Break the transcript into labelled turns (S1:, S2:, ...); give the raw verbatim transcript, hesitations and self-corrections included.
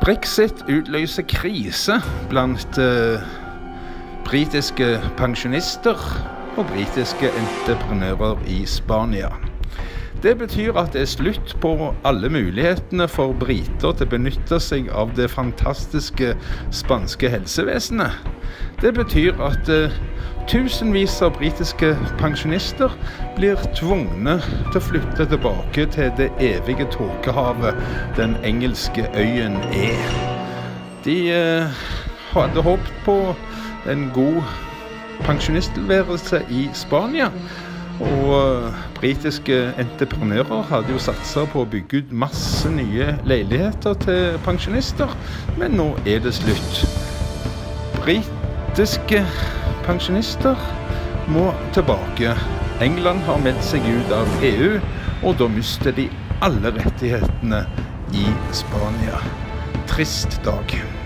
S1: Brexit utløser krise blant uh, britiske pensjonister og britiske entreprenører i Spania. Det betyr at det er slutt på alle mulighetene for briter til å benytte seg av det fantastiske spanske helsevesenet. Det betyr at uh, tusenvis av britiske pensjonister blir tvungne til å flytte tilbake til det evige tåkehavet den engelske øyen er. De uh, hadde håpet på en god pensjonisttilværelse i Spania, og uh, britiske entreprenører hadde jo satset på å bygge ut masse nye leiligheter til pensjonister, men nå er det slutt. Britiske pensjonister må tilbake. England har meldt seg ut av E U, og da mister de alle rettighetene i Spania. Trist dag.